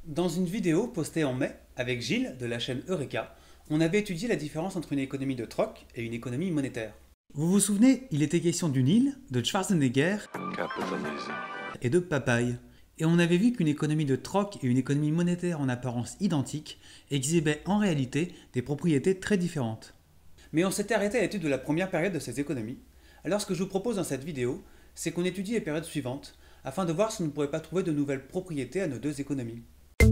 Dans une vidéo postée en mai avec Gilles de la chaîne Eureka, on avait étudié la différence entre une économie de troc et une économie monétaire. Vous vous souvenez, il était question d'une île, de Schwarzenegger Capitalism. et de papaye. Et on avait vu qu'une économie de troc et une économie monétaire en apparence identiques exhibaient en réalité des propriétés très différentes. Mais on s'était arrêté à l'étude de la première période de ces économies. Alors ce que je vous propose dans cette vidéo, c'est qu'on étudie les périodes suivantes, afin de voir si on ne pourrait pas trouver de nouvelles propriétés à nos deux économies.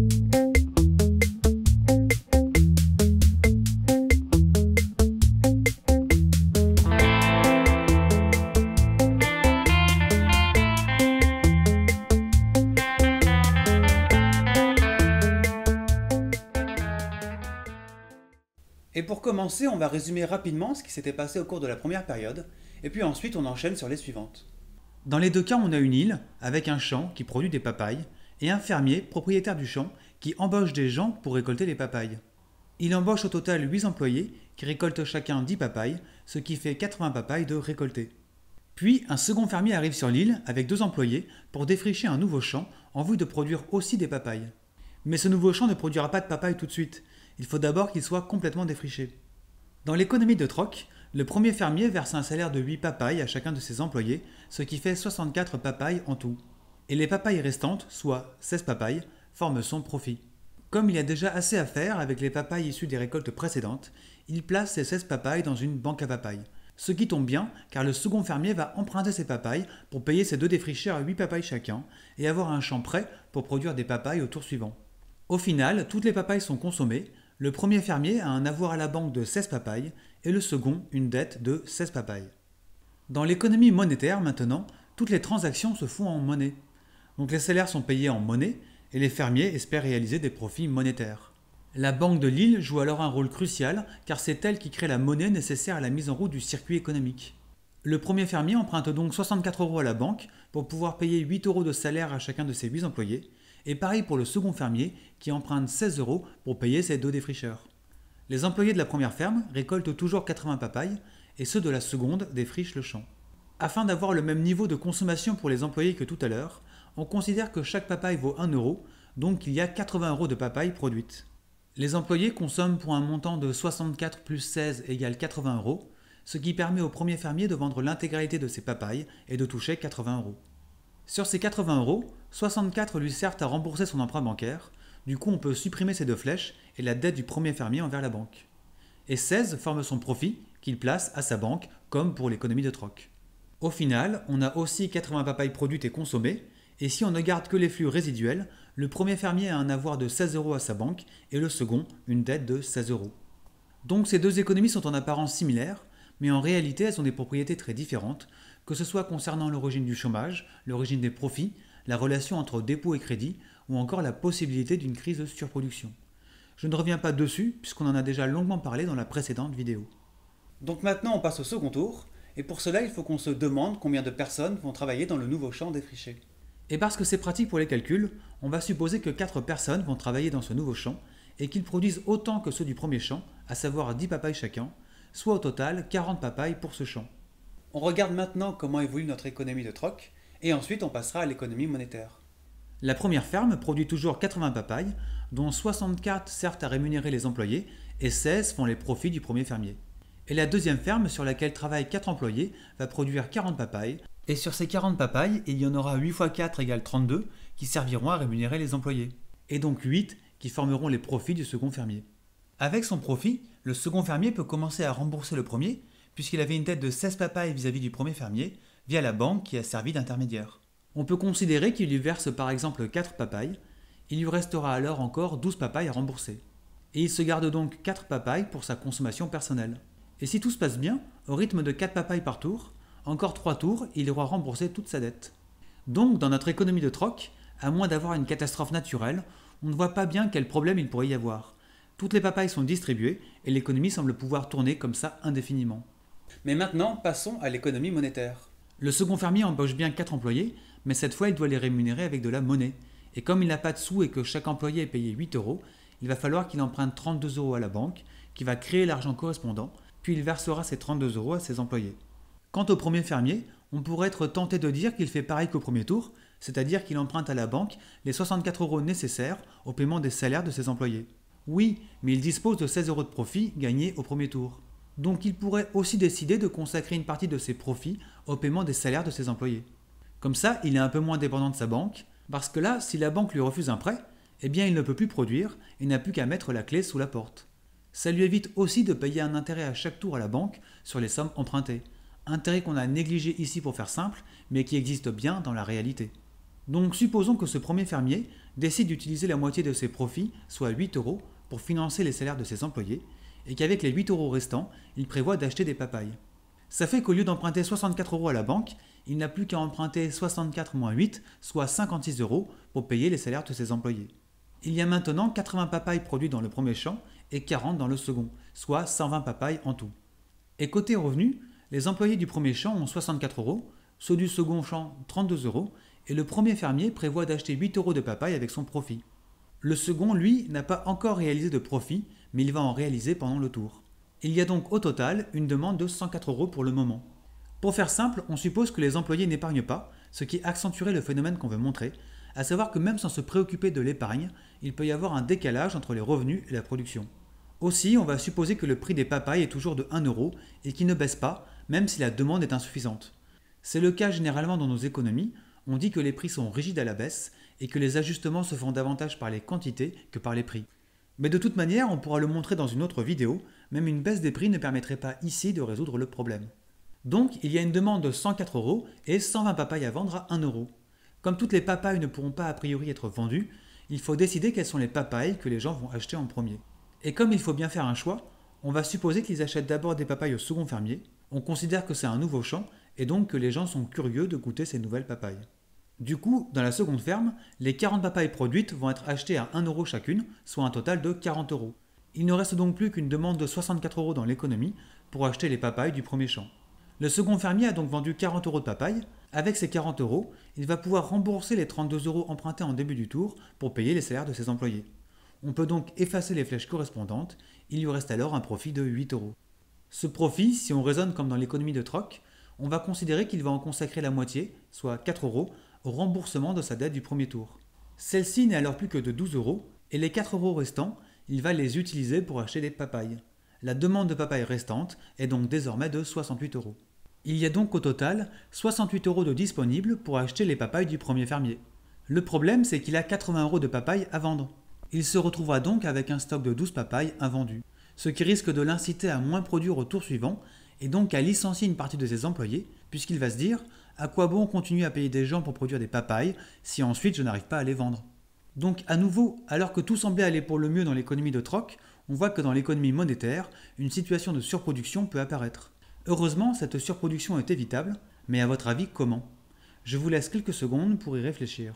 Et pour commencer, on va résumer rapidement ce qui s'était passé au cours de la première période, et puis ensuite on enchaîne sur les suivantes. Dans les deux cas, on a une île avec un champ qui produit des papayes, et un fermier, propriétaire du champ, qui embauche des gens pour récolter les papayes. Il embauche au total 8 employés qui récoltent chacun 10 papayes, ce qui fait 80 papayes de récoltées. Puis un second fermier arrive sur l'île avec 2 employés pour défricher un nouveau champ en vue de produire aussi des papayes. Mais ce nouveau champ ne produira pas de papayes tout de suite, il faut d'abord qu'il soit complètement défriché. Dans l'économie de troc, le premier fermier verse un salaire de 8 papayes à chacun de ses employés, ce qui fait 64 papayes en tout. Et les papayes restantes, soit 16 papayes, forment son profit. Comme il a déjà assez à faire avec les papayes issues des récoltes précédentes, il place ces 16 papayes dans une banque à papayes. Ce qui tombe bien, car le second fermier va emprunter ses papayes pour payer ses 2 défricheurs à 8 papayes chacun et avoir un champ prêt pour produire des papayes au tour suivant. Au final, toutes les papayes sont consommées. Le premier fermier a un avoir à la banque de 16 papayes et le second une dette de 16 papayes. Dans l'économie monétaire maintenant, toutes les transactions se font en monnaie. Donc les salaires sont payés en monnaie et les fermiers espèrent réaliser des profits monétaires. La banque de l'île joue alors un rôle crucial car c'est elle qui crée la monnaie nécessaire à la mise en route du circuit économique. Le premier fermier emprunte donc 64 € à la banque pour pouvoir payer 8 € de salaire à chacun de ses 8 employés. Et pareil pour le second fermier qui emprunte 16 € pour payer ses 2 défricheurs. Les employés de la première ferme récoltent toujours 80 papayes et ceux de la seconde défrichent le champ. Afin d'avoir le même niveau de consommation pour les employés que tout à l'heure, on considère que chaque papaye vaut 1 €, donc il y a 80 € de papayes produites. Les employés consomment pour un montant de 64 plus 16 égale 80 €, ce qui permet au premier fermier de vendre l'intégralité de ses papayes et de toucher 80 €. Sur ces 80 €, 64 lui servent à rembourser son emprunt bancaire, du coup on peut supprimer ces 2 flèches et la dette du premier fermier envers la banque. Et 16 forment son profit qu'il place à sa banque, comme pour l'économie de troc. Au final, on a aussi 80 papayes produites et consommées, et si on ne garde que les flux résiduels, le premier fermier a un avoir de 16 € à sa banque et le second une dette de 16 €. Donc ces deux économies sont en apparence similaires, mais en réalité elles ont des propriétés très différentes, que ce soit concernant l'origine du chômage, l'origine des profits, la relation entre dépôt et crédit, ou encore la possibilité d'une crise de surproduction. Je ne reviens pas dessus, puisqu'on en a déjà longuement parlé dans la précédente vidéo. Donc maintenant on passe au second tour, et pour cela il faut qu'on se demande combien de personnes vont travailler dans le nouveau champ défriché. Et parce que c'est pratique pour les calculs, on va supposer que 4 personnes vont travailler dans ce nouveau champ, et qu'ils produisent autant que ceux du premier champ, à savoir 10 papayes chacun, soit au total 40 papayes pour ce champ. On regarde maintenant comment évolue notre économie de troc, et ensuite on passera à l'économie monétaire. La première ferme produit toujours 80 papayes, dont 64 servent à rémunérer les employés, et 16 font les profits du premier fermier. Et la deuxième ferme, sur laquelle travaillent 4 employés, va produire 40 papayes, et sur ces 40 papayes, il y en aura 8 x 4 égale 32, qui serviront à rémunérer les employés. Et donc 8 qui formeront les profits du second fermier. Avec son profit, le second fermier peut commencer à rembourser le premier, puisqu'il avait une dette de 16 papayes vis-à-vis du premier fermier, via la banque qui a servi d'intermédiaire. On peut considérer qu'il lui verse par exemple 4 papayes, il lui restera alors encore 12 papayes à rembourser. Et il se garde donc 4 papayes pour sa consommation personnelle. Et si tout se passe bien, au rythme de 4 papayes par tour, encore 3 tours, il aura remboursé toute sa dette. Donc dans notre économie de troc, à moins d'avoir une catastrophe naturelle, on ne voit pas bien quel problème il pourrait y avoir. Toutes les papayes sont distribuées et l'économie semble pouvoir tourner comme ça indéfiniment. Mais maintenant, passons à l'économie monétaire. Le second fermier embauche bien 4 employés, mais cette fois il doit les rémunérer avec de la monnaie. Et comme il n'a pas de sous et que chaque employé est payé 8 €, il va falloir qu'il emprunte 32 € à la banque, qui va créer l'argent correspondant, puis il versera ces 32 € à ses employés. Quant au premier fermier, on pourrait être tenté de dire qu'il fait pareil qu'au premier tour, c'est-à-dire qu'il emprunte à la banque les 64 € nécessaires au paiement des salaires de ses employés. Oui, mais il dispose de 16 € de profit gagnés au premier tour. Donc il pourrait aussi décider de consacrer une partie de ses profits au paiement des salaires de ses employés. Comme ça, il est un peu moins dépendant de sa banque, parce que là, si la banque lui refuse un prêt, eh bien il ne peut plus produire et n'a plus qu'à mettre la clé sous la porte. Ça lui évite aussi de payer un intérêt à chaque tour à la banque sur les sommes empruntées. Intérêt qu'on a négligé ici pour faire simple, mais qui existe bien dans la réalité. Donc supposons que ce premier fermier décide d'utiliser la moitié de ses profits, soit 8 €, pour financer les salaires de ses employés, et qu'avec les 8 € restants, il prévoit d'acheter des papayes. Ça fait qu'au lieu d'emprunter 64 € à la banque, il n'a plus qu'à emprunter 64 moins 8, soit 56 € pour payer les salaires de ses employés. Il y a maintenant 80 papayes produites dans le premier champ et 40 dans le second, soit 120 papayes en tout. Et côté revenus, les employés du premier champ ont 64 €, ceux du second champ 32 € et le premier fermier prévoit d'acheter 8 € de papayes avec son profit. Le second, lui, n'a pas encore réalisé de profit, mais il va en réaliser pendant le tour. Il y a donc au total une demande de 104 € pour le moment. Pour faire simple, on suppose que les employés n'épargnent pas, ce qui accentuerait le phénomène qu'on veut montrer, à savoir que même sans se préoccuper de l'épargne, il peut y avoir un décalage entre les revenus et la production. Aussi, on va supposer que le prix des papayes est toujours de 1 € et qu'il ne baisse pas, même si la demande est insuffisante. C'est le cas généralement dans nos économies, on dit que les prix sont rigides à la baisse et que les ajustements se font davantage par les quantités que par les prix. Mais de toute manière, on pourra le montrer dans une autre vidéo, même une baisse des prix ne permettrait pas ici de résoudre le problème. Donc, il y a une demande de 104 € et 120 papayes à vendre à 1 €. Comme toutes les papayes ne pourront pas a priori être vendues, il faut décider quelles sont les papayes que les gens vont acheter en premier. Et comme il faut bien faire un choix, on va supposer qu'ils achètent d'abord des papayes au second fermier, on considère que c'est un nouveau champ et donc que les gens sont curieux de goûter ces nouvelles papayes. Du coup, dans la seconde ferme, les 40 papayes produites vont être achetées à 1 € chacune, soit un total de 40 €. Il ne reste donc plus qu'une demande de 64 € dans l'économie pour acheter les papayes du premier champ. Le second fermier a donc vendu 40 € de papayes. Avec ces 40 €, il va pouvoir rembourser les 32 € empruntés en début du tour pour payer les salaires de ses employés. On peut donc effacer les flèches correspondantes, il lui reste alors un profit de 8 €. Ce profit, si on raisonne comme dans l'économie de troc, on va considérer qu'il va en consacrer la moitié, soit 4 € au remboursement de sa dette du premier tour. Celle-ci n'est alors plus que de 12 € et les 4 € restants, il va les utiliser pour acheter des papayes. La demande de papayes restante est donc désormais de 68 €. Il y a donc au total 68 € de disponibles pour acheter les papayes du premier fermier. Le problème, c'est qu'il a 80 € de papayes à vendre. Il se retrouvera donc avec un stock de 12 papayes invendues, ce qui risque de l'inciter à moins produire au tour suivant et donc à licencier une partie de ses employés, puisqu'il va se dire « à quoi bon continuer à payer des gens pour produire des papayes si ensuite je n'arrive pas à les vendre ?» Donc à nouveau, alors que tout semblait aller pour le mieux dans l'économie de troc, on voit que dans l'économie monétaire, une situation de surproduction peut apparaître. Heureusement, cette surproduction est évitable, mais à votre avis, comment? Je vous laisse quelques secondes pour y réfléchir.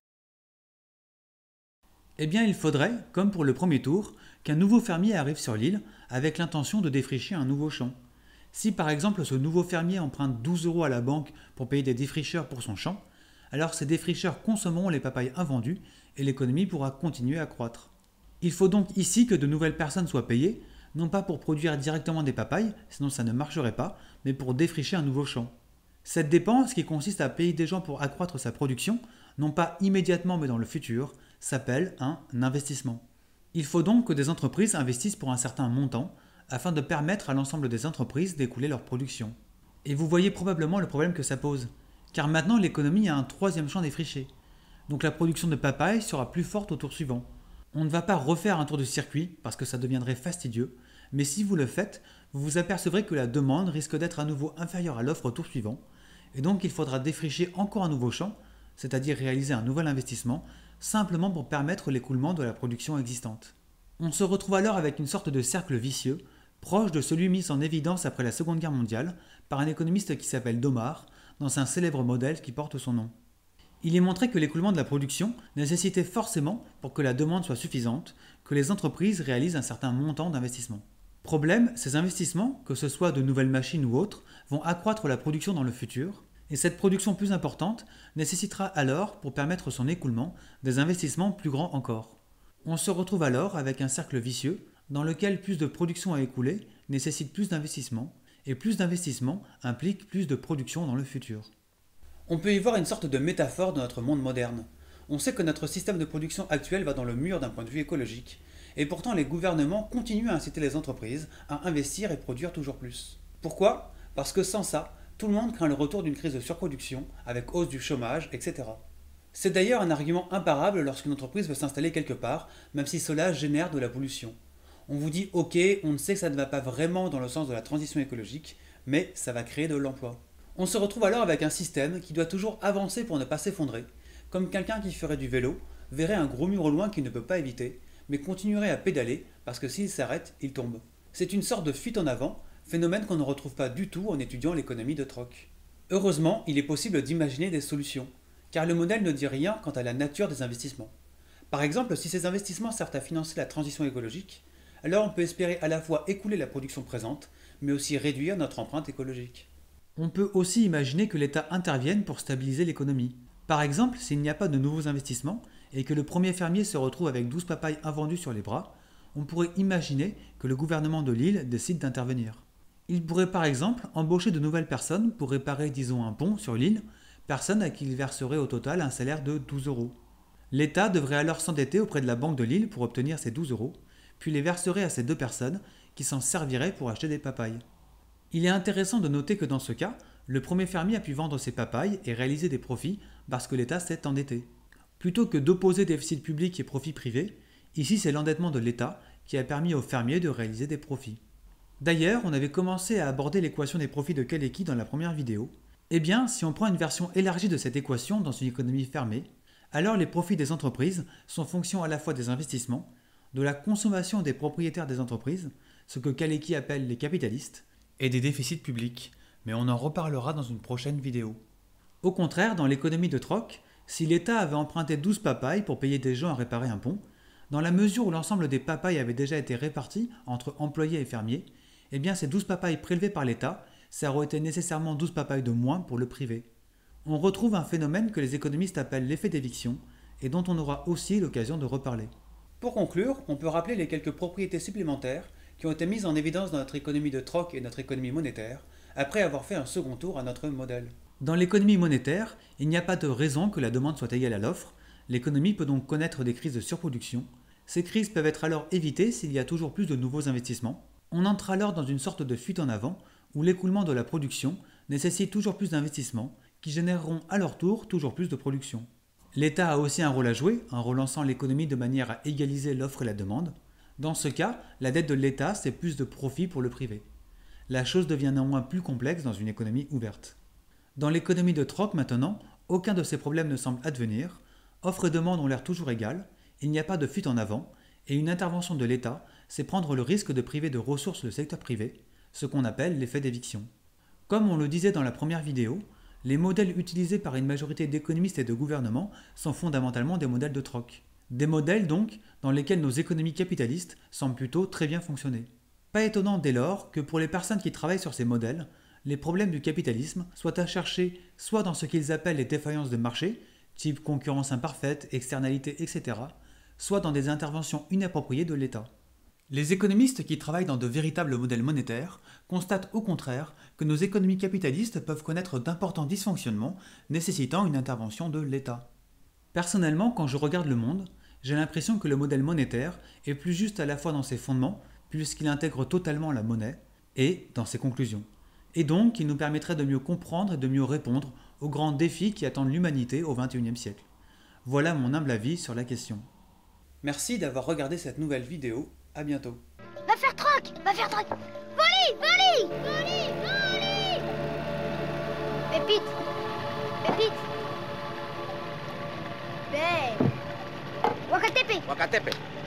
Eh bien, il faudrait, comme pour le premier tour, qu'un nouveau fermier arrive sur l'île avec l'intention de défricher un nouveau champ. Si par exemple ce nouveau fermier emprunte 12 € à la banque pour payer des défricheurs pour son champ, alors ces défricheurs consommeront les papayes invendues et l'économie pourra continuer à croître. Il faut donc ici que de nouvelles personnes soient payées, non pas pour produire directement des papayes, sinon ça ne marcherait pas, mais pour défricher un nouveau champ. Cette dépense, qui consiste à payer des gens pour accroître sa production, non pas immédiatement mais dans le futur, s'appelle un investissement. Il faut donc que des entreprises investissent pour un certain montant, afin de permettre à l'ensemble des entreprises d'écouler leur production. Et vous voyez probablement le problème que ça pose, car maintenant l'économie a un troisième champ défriché. Donc la production de papayes sera plus forte au tour suivant. On ne va pas refaire un tour de circuit, parce que ça deviendrait fastidieux, mais si vous le faites, vous vous apercevrez que la demande risque d'être à nouveau inférieure à l'offre au tour suivant, et donc il faudra défricher encore un nouveau champ, c'est-à-dire réaliser un nouvel investissement, simplement pour permettre l'écoulement de la production existante. On se retrouve alors avec une sorte de cercle vicieux, proche de celui mis en évidence après la Seconde Guerre mondiale par un économiste qui s'appelle Domar, dans un célèbre modèle qui porte son nom. Il est montré que l'écoulement de la production nécessitait forcément, pour que la demande soit suffisante, que les entreprises réalisent un certain montant d'investissement. Problème, ces investissements, que ce soit de nouvelles machines ou autres, vont accroître la production dans le futur, et cette production plus importante nécessitera alors, pour permettre son écoulement, des investissements plus grands encore. On se retrouve alors avec un cercle vicieux, dans lequel plus de production à écouler nécessite plus d'investissement, et plus d'investissement implique plus de production dans le futur. On peut y voir une sorte de métaphore de notre monde moderne. On sait que notre système de production actuel va dans le mur d'un point de vue écologique, et pourtant les gouvernements continuent à inciter les entreprises à investir et produire toujours plus. Pourquoi? Parce que sans ça, tout le monde craint le retour d'une crise de surproduction, avec hausse du chômage, etc. C'est d'ailleurs un argument imparable lorsqu'une entreprise veut s'installer quelque part, même si cela génère de la pollution. On vous dit ok, on sait que ça ne va pas vraiment dans le sens de la transition écologique, mais ça va créer de l'emploi. On se retrouve alors avec un système qui doit toujours avancer pour ne pas s'effondrer, comme quelqu'un qui ferait du vélo, verrait un gros mur au loin qu'il ne peut pas éviter, mais continuerait à pédaler parce que s'il s'arrête, il tombe. C'est une sorte de fuite en avant, phénomène qu'on ne retrouve pas du tout en étudiant l'économie de troc. Heureusement, il est possible d'imaginer des solutions, car le modèle ne dit rien quant à la nature des investissements. Par exemple, si ces investissements servent à financer la transition écologique, alors on peut espérer à la fois écouler la production présente, mais aussi réduire notre empreinte écologique. On peut aussi imaginer que l'État intervienne pour stabiliser l'économie. Par exemple, s'il n'y a pas de nouveaux investissements et que le premier fermier se retrouve avec 12 papayes invendus sur les bras, on pourrait imaginer que le gouvernement de l'île décide d'intervenir. Il pourrait par exemple embaucher de nouvelles personnes pour réparer, disons, un pont sur l'île, personnes à qui il verserait au total un salaire de 12 euros. L'État devrait alors s'endetter auprès de la banque de l'île pour obtenir ces 12 euros, puis les verserait à ces deux personnes qui s'en serviraient pour acheter des papayes. Il est intéressant de noter que dans ce cas, le premier fermier a pu vendre ses papayes et réaliser des profits parce que l'État s'est endetté. Plutôt que d'opposer déficit public et profit privé, ici c'est l'endettement de l'État qui a permis aux fermiers de réaliser des profits. D'ailleurs, on avait commencé à aborder l'équation des profits de Kalecki dans la première vidéo. Eh bien, si on prend une version élargie de cette équation dans une économie fermée, alors les profits des entreprises sont fonction à la fois des investissements, de la consommation des propriétaires des entreprises, ce que Kalecki appelle les capitalistes, et des déficits publics, mais on en reparlera dans une prochaine vidéo. Au contraire, dans l'économie de troc, si l'État avait emprunté 12 papayes pour payer des gens à réparer un pont, dans la mesure où l'ensemble des papayes avait déjà été réparti entre employés et fermiers, eh bien ces 12 papayes prélevées par l'État, ça aurait été nécessairement 12 papayes de moins pour le privé. On retrouve un phénomène que les économistes appellent l'effet d'éviction, et dont on aura aussi l'occasion de reparler. Pour conclure, on peut rappeler les quelques propriétés supplémentaires qui ont été mises en évidence dans notre économie de troc et notre économie monétaire, après avoir fait un second tour à notre modèle. Dans l'économie monétaire, il n'y a pas de raison que la demande soit égale à l'offre, l'économie peut donc connaître des crises de surproduction. Ces crises peuvent être alors évitées s'il y a toujours plus de nouveaux investissements. On entre alors dans une sorte de fuite en avant, où l'écoulement de la production nécessite toujours plus d'investissements, qui généreront à leur tour toujours plus de production. L'État a aussi un rôle à jouer en relançant l'économie de manière à égaliser l'offre et la demande. Dans ce cas, la dette de l'État, c'est plus de profit pour le privé. La chose devient néanmoins plus complexe dans une économie ouverte. Dans l'économie de troc maintenant, aucun de ces problèmes ne semble advenir, offre et demande ont l'air toujours égales, il n'y a pas de fuite en avant, et une intervention de l'État, c'est prendre le risque de priver de ressources le secteur privé, ce qu'on appelle l'effet d'éviction. Comme on le disait dans la première vidéo, les modèles utilisés par une majorité d'économistes et de gouvernements sont fondamentalement des modèles de troc. Des modèles donc dans lesquels nos économies capitalistes semblent plutôt très bien fonctionner. Pas étonnant dès lors que pour les personnes qui travaillent sur ces modèles, les problèmes du capitalisme soient à chercher soit dans ce qu'ils appellent les défaillances de marché, type concurrence imparfaite, externalité, etc., soit dans des interventions inappropriées de l'État. Les économistes qui travaillent dans de véritables modèles monétaires constatent au contraire que nos économies capitalistes peuvent connaître d'importants dysfonctionnements nécessitant une intervention de l'État. Personnellement, quand je regarde le monde, j'ai l'impression que le modèle monétaire est plus juste à la fois dans ses fondements, puisqu'il intègre totalement la monnaie, et dans ses conclusions. Et donc, il nous permettrait de mieux comprendre et de mieux répondre aux grands défis qui attendent l'humanité au XXIe siècle. Voilà mon humble avis sur la question. Merci d'avoir regardé cette nouvelle vidéo. À bientôt. Va faire troc! Va faire troc! Volley! Volley! Volley! Volley! Pépite! Pépite! Bé! Wakatepe! Wakatepe.